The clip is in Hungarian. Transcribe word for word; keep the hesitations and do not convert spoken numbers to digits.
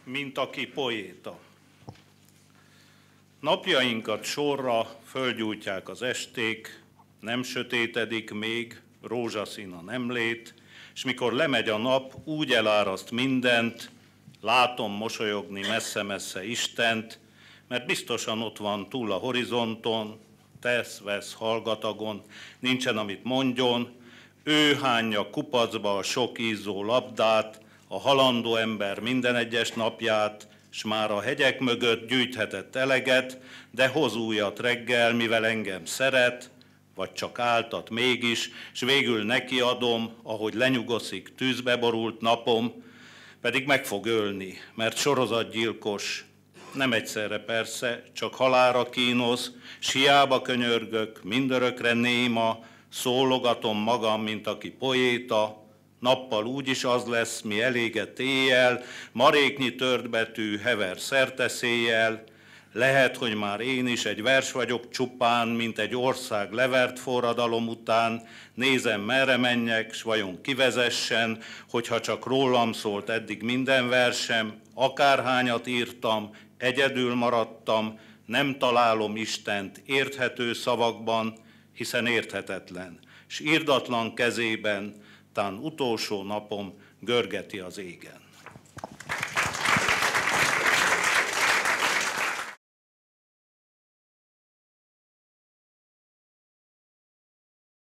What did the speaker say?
mint aki poéta. Napjainkat sorra földgyújtják az esték, nem sötétedik még, rózsaszín a nemlét, és mikor lemegy a nap, úgy eláraszt mindent, látom mosolyogni messze-messze Istent, mert biztosan ott van túl a horizonton, tesz, vesz, hallgatagon, nincsen amit mondjon, ő hányja kupacba a sok ízzó labdát, a halandó ember minden egyes napját, s már a hegyek mögött gyűjthetett eleget, de hoz újat reggel, mivel engem szeret, vagy csak áltat mégis, s végül neki adom, ahogy lenyugoszik tűzbe borult napom, pedig meg fog ölni, mert sorozatgyilkos, nem egyszerre persze, csak halálra kínosz, s hiába könyörgök, mindörökre néma, szólogatom magam, mint aki poéta, nappal úgyis az lesz, mi elégett éjjel, maréknyi tört betű hever szerteszéjjel, lehet, hogy már én is egy vers vagyok csupán, mint egy ország levert forradalom után, nézem merre menjek, s vajon kivezessen, hogyha csak rólam szólt eddig minden versem, akárhányat írtam, egyedül maradtam, nem találom Istent érthető szavakban, hiszen érthetetlen, s irdatlan kezében, tán utolsó napom görgeti az égen.